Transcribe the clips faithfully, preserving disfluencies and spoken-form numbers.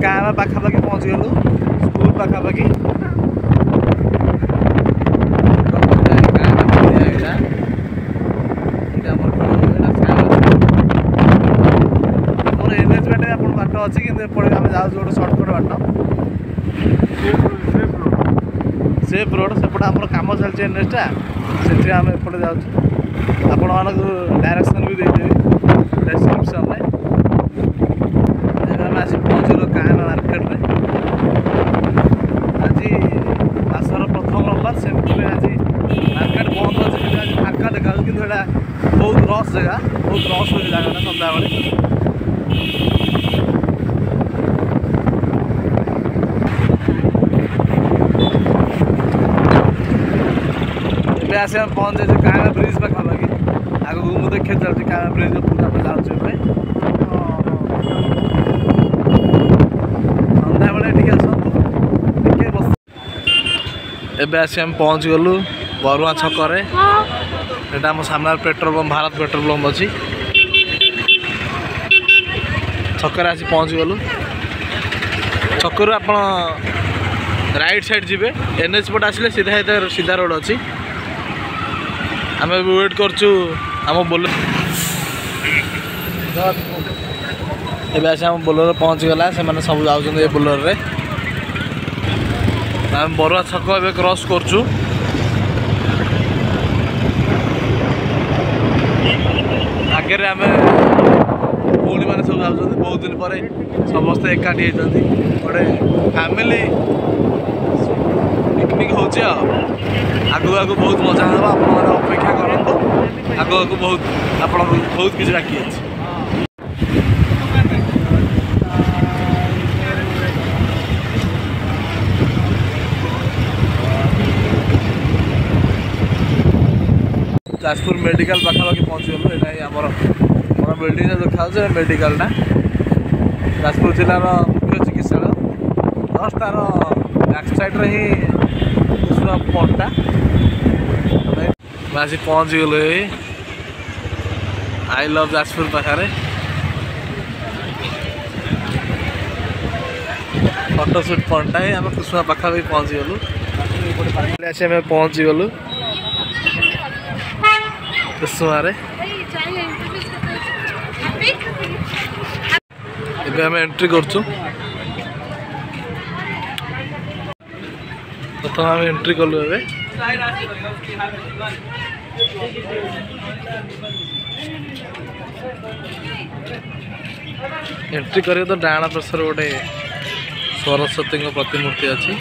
गाँव पाखापाखि पहुँच गलु school पाखापाखि NH बाटे आप बाट अच्छी कि आम जाऊँ गोटे सर्टकट बाट सेफ रोड सेपटे आम कम चलती एनएचटा से आम एपटे जाऊँ आपण मानक डायरेक्शन भी देदेवी डेस्क्रिप्शन में आम आसी पहुँचल गाँव मार्केट में आज मासर प्रथम रविवार से आज मार्केट बंद अच्छे आज फाँका देखा कि बहुत रस जगह बहुत रस हो जगह सन्ध्या बेले आसे पहुँच जाए काना ब्रिज पाखापाखि आगे मुझे देखिए चलती काना ब्रिज पूरा जाऊँ सन्ध्या बेले टे आसतु बस एवं आसी आम पहुँच गलु बरुआ छकरे यहाँ आम सामने petrol pump Bharat petrol pump अच्छी छकरे आसी पहुँच गलु छकरू आप राइट साइड जी एनएच पट आसिले सीधा सीधा रोड अच्छी आम वेट करचु आम बोलेरो एवं आस आम बोलेरो पहुँच गला से मैंने सब जाऊँ बोलेरो रे आम बरुआ छक ए क्रॉस करचु आगे आम भौणी मैंने सब जाऊँ बहुत दिन पर समस्ते एकाठी होती गोटे फैमिली पिकनिक हो आगु आगु बहुत मजा हम आप अपेक्षा करूँ आगु आगु बहुत आप बहुत किसी बाकी अच्छे जाजपुर मेडिकल पाखापाखि पहुँच गलु यहाँ आमर मोर बिल्डिंग देखा मेडिकलटा जाजपुर जिलार मुख्य चिकित्सालय जस्ट तार बैक साइड रे ही कुसुमा पॉइंटा आसी पहुँच गलु आई लव जाजपुर पाखे फोटोशूट पॉइंटा है आम कुसुमा पाखापाखि पहुँच गलु आसी आम पहुँच गलु कुसुमा एम एंट्री करचु प्रथम आम एंट्री कलु ए एंट्री कर तो डाण प्रसर गोटे सरस्वती प्रतिमूर्ति अच्छी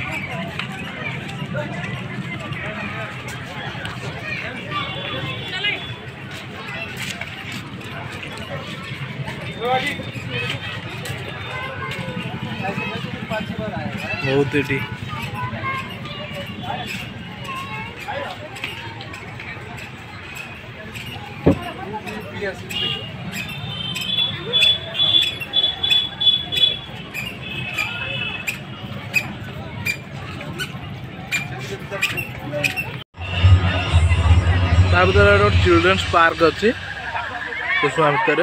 बहुत ही भर चिल्ड्रेन्स पार्क अच्छी कुसुमा भितर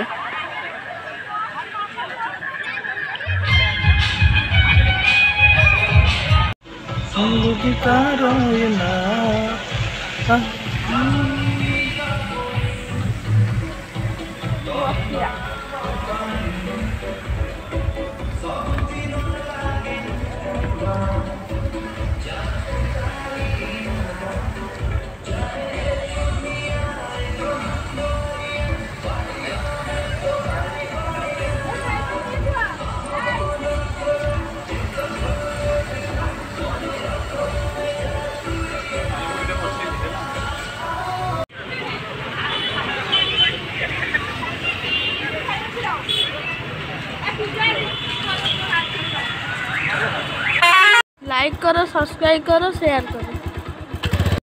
लाइक करो, सब्सक्राइब करो, शेयर करो।